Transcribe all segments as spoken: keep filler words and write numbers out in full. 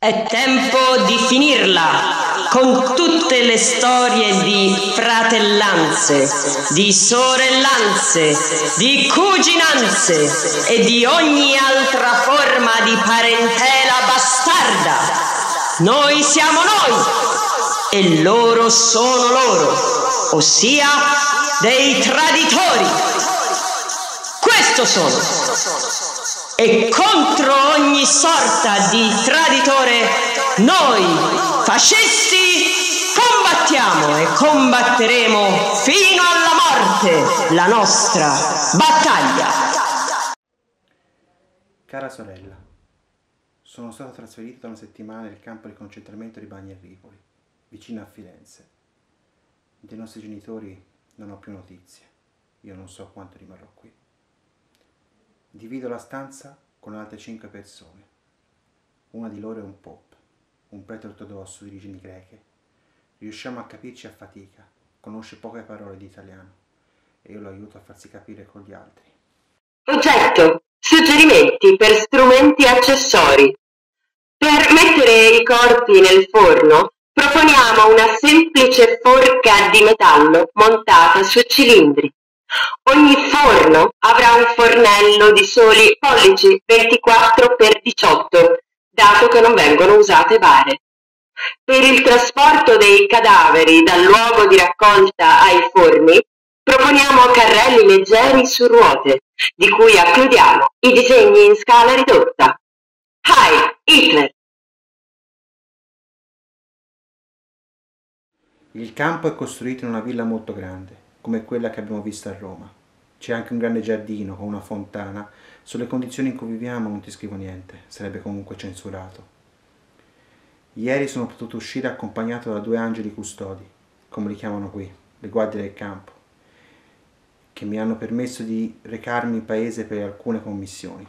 È tempo di finirla con tutte le storie di fratellanze, di sorellanze, di cuginanze e di ogni altra forma di parentela bastarda. Noi siamo noi e loro sono loro, ossia dei traditori. Questo sono. E contro ogni sorta di traditore noi, fascisti, combattiamo e combatteremo fino alla morte la nostra battaglia. Cara sorella, sono stato trasferito da una settimana nel campo di concentramento di Bagni Agricoli, vicino a Firenze. Dei nostri genitori non ho più notizie, io non so quanto rimarrò qui. Divido la stanza con altre cinque persone. Una di loro è un pop, un prete ortodosso di origini greche. Riusciamo a capirci a fatica, conosce poche parole di italiano e io lo aiuto a farsi capire con gli altri. Progetto: suggerimenti per strumenti accessori. Per mettere i corpi nel forno proponiamo una semplice forca di metallo montata su cilindri. Ogni forno avrà un fornello di soli pollici ventiquattro per diciotto, dato che non vengono usate bare. Per il trasporto dei cadaveri dal luogo di raccolta ai forni, proponiamo carrelli leggeri su ruote, di cui accludiamo i disegni in scala ridotta. Heil Hitler! Il campo è costruito in una villa molto grande, come quella che abbiamo visto a Roma. C'è anche un grande giardino con una fontana. Sulle condizioni in cui viviamo non ti scrivo niente, sarebbe comunque censurato. Ieri sono potuto uscire accompagnato da due angeli custodi, come li chiamano qui, le guardie del campo, che mi hanno permesso di recarmi in paese per alcune commissioni.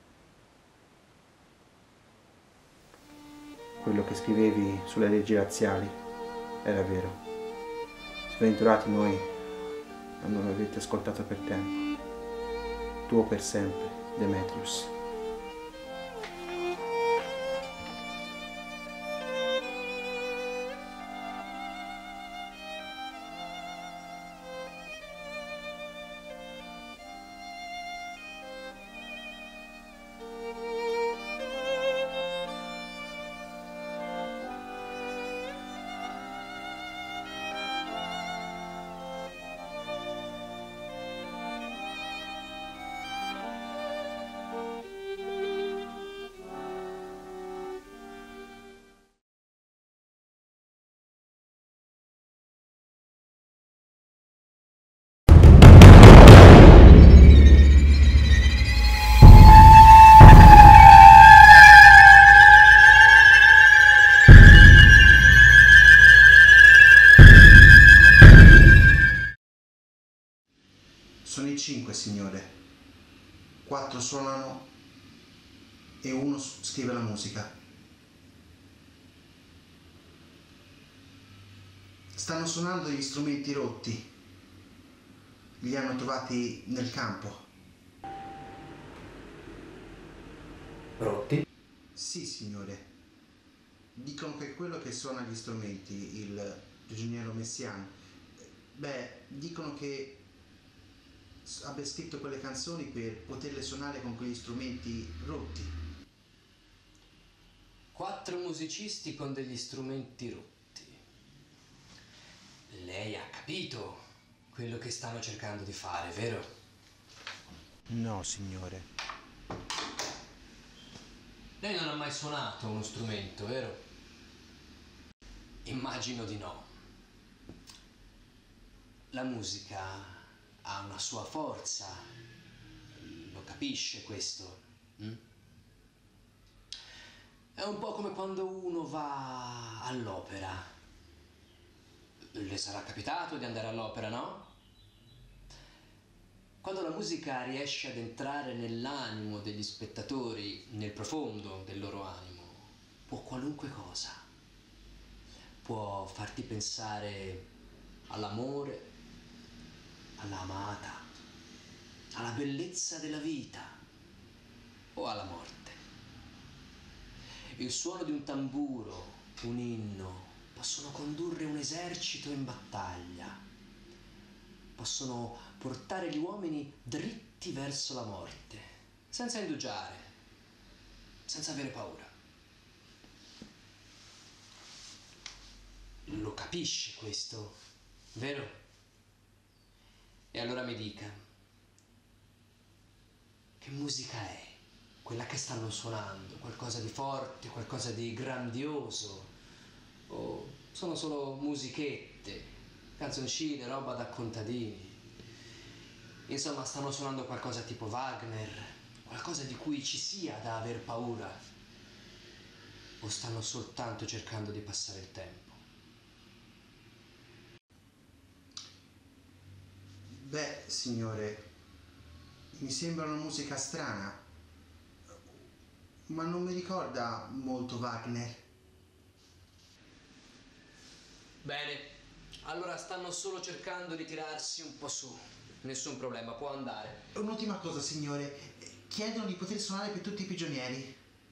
Quello che scrivevi sulle leggi razziali era vero. Sventurati noi a non averti ascoltato per tempo. Tuo per sempre, Demetrius. Sono in cinque, signore. Quattro suonano e uno scrive la musica. Stanno suonando gli strumenti rotti. Li hanno trovati nel campo. Rotti? Sì, signore. Dicono che quello che suona gli strumenti, il prigioniero Messiaen, beh, dicono che abbia scritto quelle canzoni per poterle suonare con quegli strumenti rotti. Quattro musicisti con degli strumenti rotti. Lei ha capito quello che stanno cercando di fare, vero? No, signore. Lei non ha mai suonato uno strumento, vero? Immagino di no. La musica ha una sua forza, lo capisce questo? Mm? È un po' come quando uno va all'opera. Le sarà capitato di andare all'opera, no? Quando la musica riesce ad entrare nell'animo degli spettatori, nel profondo del loro animo, può qualunque cosa. Può farti pensare all'amore, all'amata, alla bellezza della vita o alla morte. il suono di un tamburo, un inno, possono condurre un esercito in battaglia, possono portare gli uomini dritti verso la morte, senza indugiare, senza avere paura. Lo capisci questo, vero? E allora mi dica, che musica è quella che stanno suonando? Qualcosa di forte, qualcosa di grandioso? O sono solo musichette, canzoncine, roba da contadini? Insomma, stanno suonando qualcosa tipo Wagner, qualcosa di cui ci sia da aver paura? O stanno soltanto cercando di passare il tempo? Beh, signore, mi sembra una musica strana, ma non mi ricorda molto Wagner. Bene, allora stanno solo cercando di tirarsi un po' su. Nessun problema, può andare. Un'ultima cosa, signore, chiedono di poter suonare per tutti i prigionieri.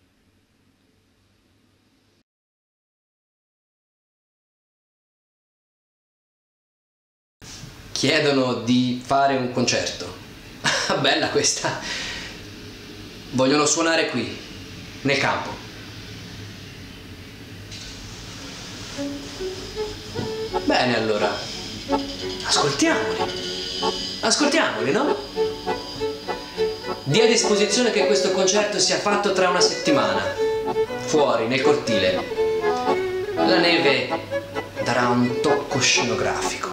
Chiedono di fare un concerto. Bella questa. Vogliono suonare qui, nel campo. Bene, allora. Ascoltiamoli. Ascoltiamoli, no? Dia a disposizione che questo concerto sia fatto tra una settimana. Fuori, nel cortile. La neve darà un tocco scenografico.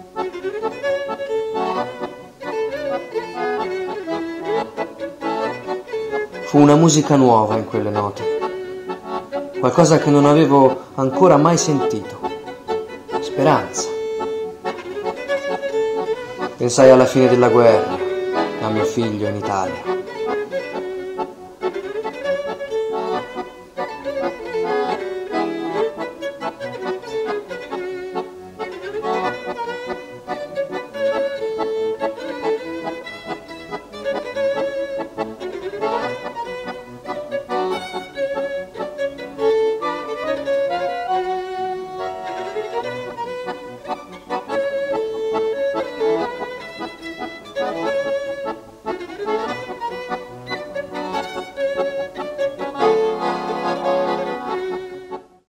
Fu una musica nuova in quelle note, qualcosa che non avevo ancora mai sentito. Speranza. Pensai alla fine della guerra, a mio figlio in Italia.